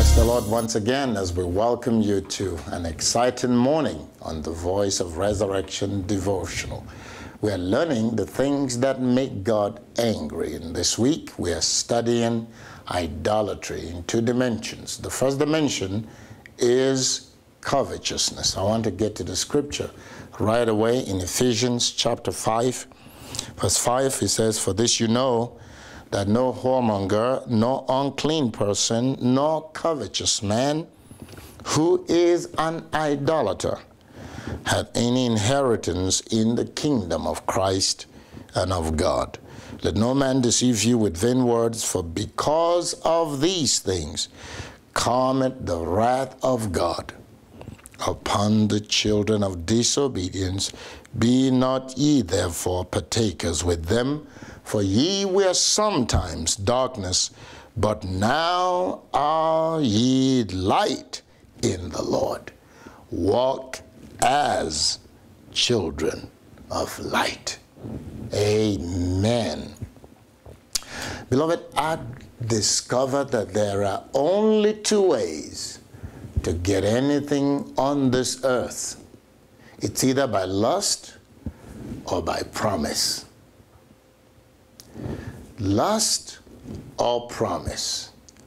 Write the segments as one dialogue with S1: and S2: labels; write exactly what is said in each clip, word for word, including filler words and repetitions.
S1: Bless the Lord once again as we welcome you to an exciting morning on the Voice of Resurrection devotional. We are learning the things that make God angry. And this week we are studying idolatry in two dimensions. The first dimension is covetousness. I want to get to the scripture right away in Ephesians chapter five, verse five. It says, "For this you know, that no whoremonger, no unclean person, nor covetous man who is an idolater had any inheritance in the kingdom of Christ and of God. Let no man deceive you with vain words, for because of these things cometh the wrath of God upon the children of disobedience. Be not ye therefore partakers with them, for ye were sometimes darkness, but now are ye light in the Lord. Walk as children of light." Amen. Beloved, I discovered that there are only two ways to get anything on this earth. It's either by lust or by promise. Lust or promise.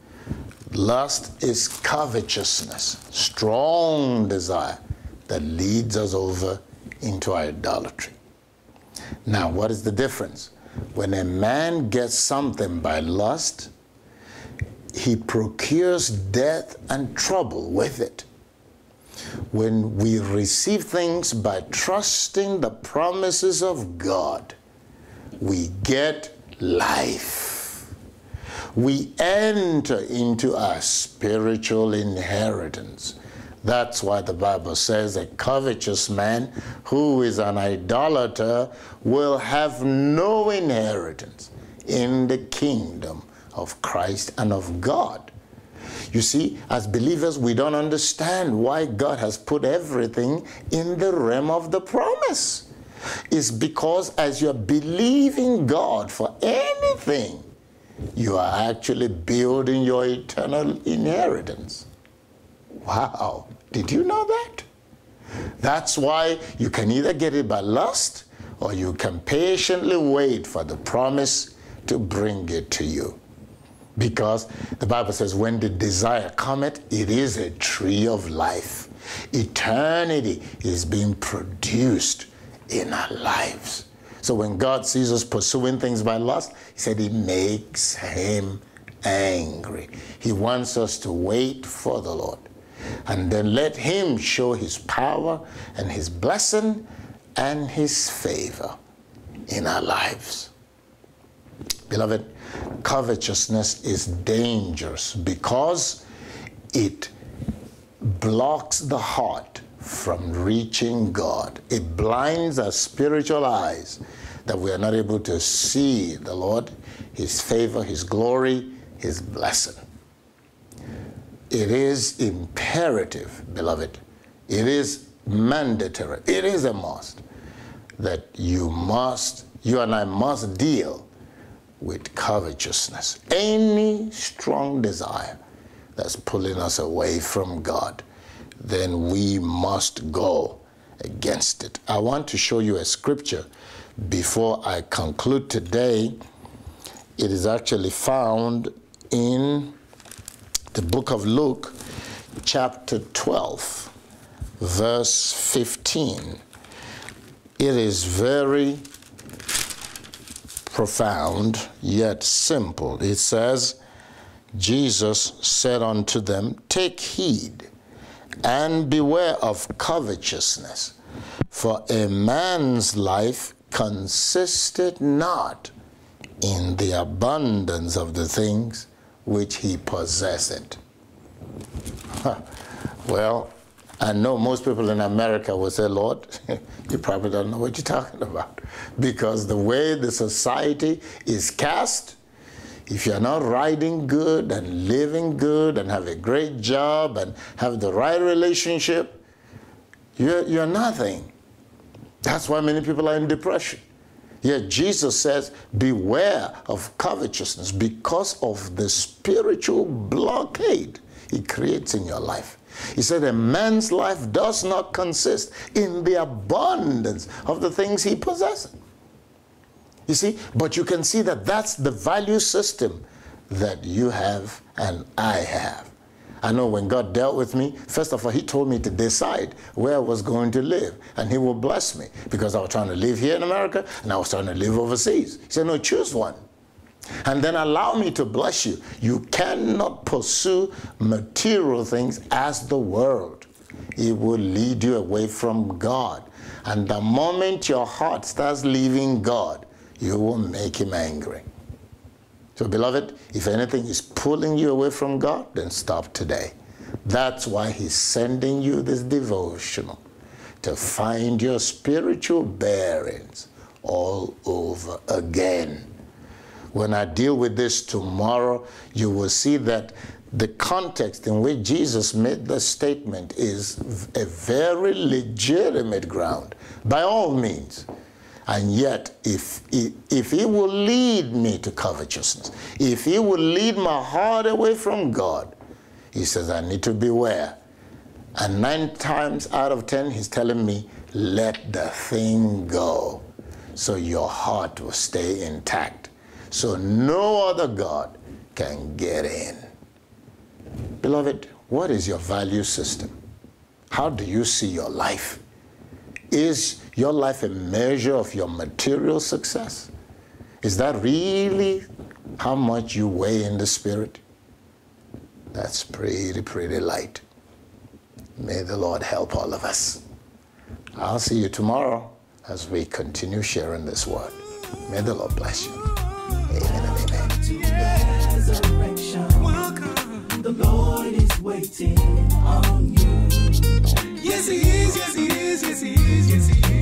S1: Lust is covetousness, strong desire that leads us over into idolatry. Now, what is the difference? When a man gets something by lust, he procures death and trouble with it. When we receive things by trusting the promises of God, we get life. We enter into our spiritual inheritance. That's why the Bible says a covetous man who is an idolater will have no inheritance in the kingdom of Christ and of God. You see, as believers, we don't understand why God has put everything in the realm of the promise. It's because as you're believing God for anything, you are actually building your eternal inheritance. Wow, did you know that? That's why you can either get it by lust or you can patiently wait for the promise to bring it to you. Because the Bible says when the desire cometh, it is a tree of life. Eternity is being produced in our lives. So when God sees us pursuing things by lust, he said it makes him angry. He wants us to wait for the Lord and then let him show his power and his blessing and his favor in our lives. Beloved, covetousness is dangerous because it blocks the heart from reaching God. It blinds our spiritual eyes that we are not able to see the Lord, his favor, his glory, his blessing. It is imperative, beloved. It is mandatory. It is a must that you must, you and I must deal with covetousness. Any strong desire that's pulling us away from God, then we must go against it. I want to show you a scripture before I conclude today. It is actually found in the book of Luke, chapter twelve, verse fifteen. It is very profound, yet simple. It says, Jesus said unto them, "Take heed and beware of covetousness, for a man's life consisteth not in the abundance of the things which he possesseth." Well, I know most people in America will say, "Lord, you probably don't know what you're talking about." Because the way the society is cast, if you're not riding good and living good and have a great job and have the right relationship, you're, you're nothing. That's why many people are in depression. Yet Jesus says, beware of covetousness because of the spiritual blockade he creates in your life. He said a man's life does not consist in the abundance of the things he possesses. You see, but you can see that that's the value system that you have and I have. I know when God dealt with me, first of all, he told me to decide where I was going to live, and he will bless me, because I was trying to live here in America and I was trying to live overseas. He said, no, choose one. And then allow me to bless you. You cannot pursue material things as the world. It will lead you away from God. And the moment your heart starts leaving God, you will make him angry. So, beloved, if anything is pulling you away from God, then stop today. That's why he's sending you this devotional, to find your spiritual bearings all over again. When I deal with this tomorrow, you will see that the context in which Jesus made the statement is a very legitimate ground, by all means. And yet, if, if he will lead me to covetousness, if he will lead my heart away from God, he says, I need to beware. And nine times out of ten, he's telling me, let the thing go, so your heart will stay intact, so no other God can get in. Beloved, what is your value system? How do you see your life? Is your life a measure of your material success? Is that really how much you weigh in the spirit? That's pretty, pretty light. May the Lord help all of us. I'll see you tomorrow as we continue sharing this word. May the Lord bless you. Amen and amen.
S2: The Lord is waiting on you. Yes, he is, yes, he is, yes, he is, yes, he is.